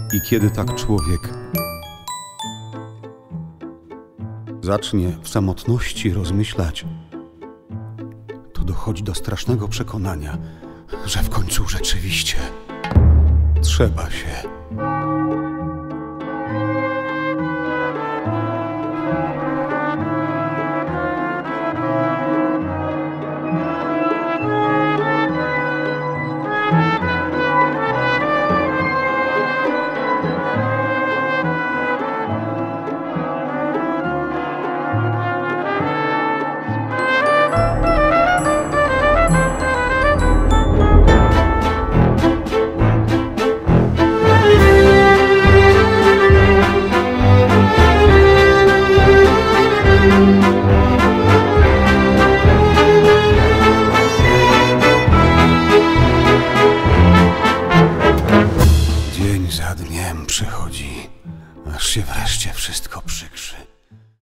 I kiedy tak człowiek zacznie w samotności rozmyślać, to dochodzi do strasznego przekonania, że w końcu rzeczywiście trzeba się dzień za dniem przychodzi, aż się wreszcie wszystko przykrzy.